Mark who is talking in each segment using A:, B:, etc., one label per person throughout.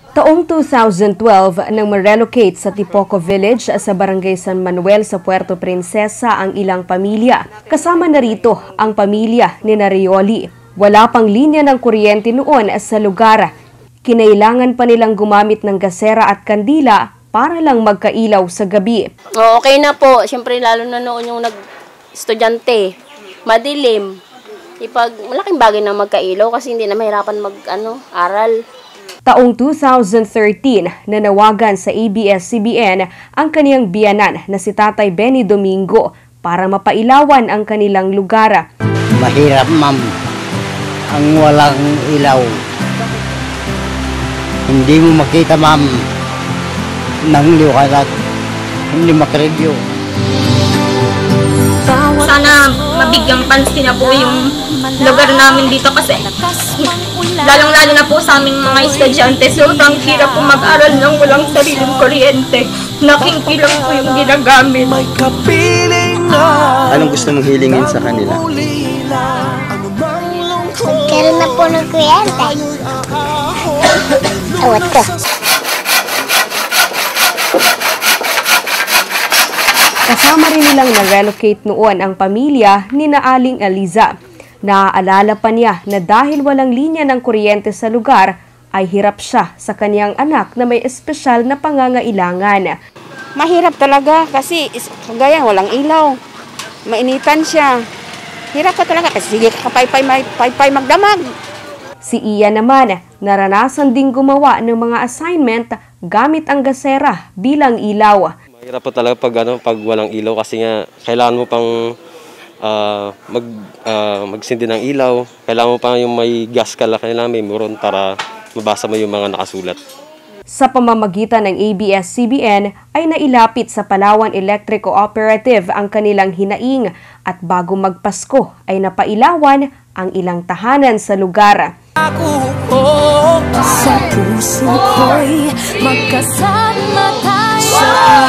A: Taong 2012 nang ma-relocate sa Tipoco Village sa Barangay San Manuel sa Puerto Princesa ang ilang pamilya. Kasama na rito ang pamilya ni Narioli. Wala pang linya ng kuryente noon sa lugar. Kinailangan pa nilang gumamit ng gasera at kandila para lang magkailaw sa gabi.
B: Okay na po. Siyempre lalo na noon yung estudyante, madilim. Malaking bagay na magkailaw kasi hindi na mahirapan aral.
A: Taong 2013, nanawagan sa ABS-CBN ang kaniyang biyanan na si Tatay Benny Domingo para mapailawan ang kanilang lugar.
C: Mahirap, ma'am, ang walang ilaw. Hindi mo makita, ma'am, ng liwanag. Hindi makaregyo.
D: Sana mabigyang pansin na po yung lugar namin dito kasi lalong-lalo na po sa aming mga estudyante. Sobrang hirap po mag-aral ng walang sariling kuryente. Nakikilang po yung ginagamit.
E: Anong gusto mong hilingin sa kanila?
F: Magkaroon na po ng kuryente. Awat ko.
A: Kasama rin nilang na-relocate noon ang pamilya ni Aling Eliza. Naaalala pa niya na dahil walang linya ng kuryente sa lugar, ay hirap siya sa kanyang anak na may espesyal na pangangailangan.
G: Mahirap talaga kasi gaya walang ilaw. Mainitan siya. Hirap ko talaga kasi sige kapay-pay magdamag.
A: Si Iya naman, naranasan ding gumawa ng mga assignment gamit ang gasera bilang ilaw.
E: Mahirap po talaga pag walang ilaw kasi nga kailangan mo pang magsindi ng ilaw. Kailangan mo pang yung may gas kailangan may muron para mabasa mo yung mga nakasulat.
A: Sa pamamagitan ng ABS-CBN ay nailapit sa Palawan Electric Cooperative ang kanilang hinaing at bago magpasko ay napailawan ang ilang tahanan sa lugar.
H: Sa puso ko'y magkasama tayo.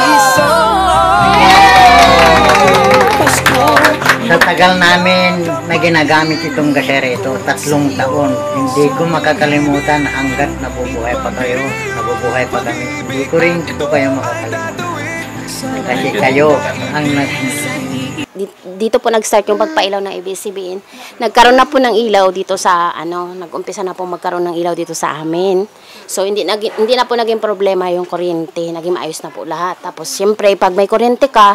C: Sa tagal namin na ginagamit itong gasera ito, 3 taon, hindi ko makakalimutan hanggat nabubuhay pa kayo, nabubuhay pa kami. Hindi ko rin po kayo makakalimutan. Kasi kayo ang
B: Dito po nag-start yung pagpailaw ng ABS-CBN. Nagkaroon na po ng ilaw dito sa nag-umpisa na po magkaroon ng ilaw dito sa amin. So hindi na po naging problema yung kuryente, naging maayos na po lahat. Tapos siyempre pag may kuryente ka,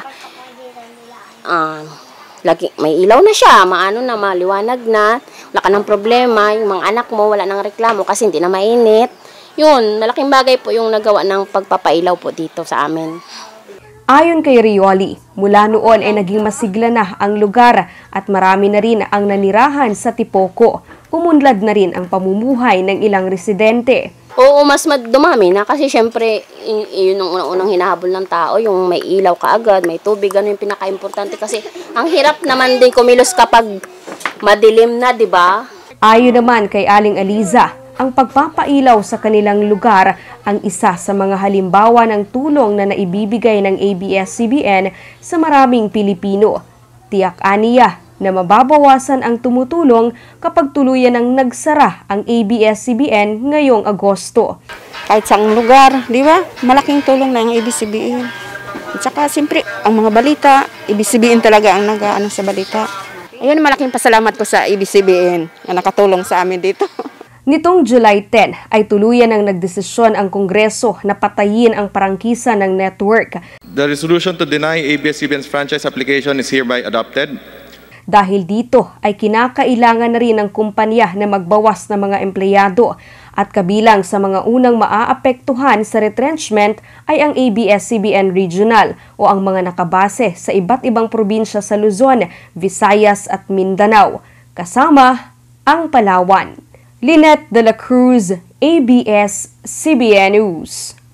B: may ilaw na siya, maliwanag na, wala ka ng problema, yung mga anak mo wala nang reklamo kasi hindi na mainit. Yun, malaking bagay po yung nagawa ng pagpapailaw po dito sa amin.
A: Ayon kay Rioli, mula noon ay naging masigla na ang lugar at marami na rin ang nanirahan sa Tipoco. Umunlad na rin ang pamumuhay ng ilang residente.
B: Oo, mas dumami na kasi syempre yun ang unang-unang hinahabol ng tao, yung may ilaw kaagad, may tubig, ganun yung pinaka-importante kasi ang hirap naman din kumilos kapag madilim na, di ba?
A: Ayon naman kay Aling Eliza, ang pagpapailaw sa kanilang lugar ang isa sa mga halimbawa ng tulong na naibibigay ng ABS-CBN sa maraming Pilipino. Tiyak aniya na mababawasan ang tumutulong kapag tuluyan ng nagsara ang ABS-CBN ngayong Agosto.
G: Kahit saang lugar, di ba? Malaking tulong na ang ABS-CBN. At saka siyempre, ang mga balita, ABS-CBN talaga ang nag-ano sa balita. Ayun, malaking pasalamat ko sa ABS-CBN na nakatulong sa amin dito.
A: Nitong July 10 ay tuluyan ang nagdesisyon ang Kongreso na patayin ang prangkisa ng network.
I: The resolution to deny ABS-CBN's franchise application is hereby adopted.
A: Dahil dito ay kinakailangan na rin ng kumpanya na magbawas ng mga empleyado at kabilang sa mga unang maaapektuhan sa retrenchment ay ang ABS-CBN Regional o ang mga nakabase sa iba't ibang probinsya sa Luzon, Visayas at Mindanao, kasama ang Palawan. Lynette De La Cruz, ABS-CBN News.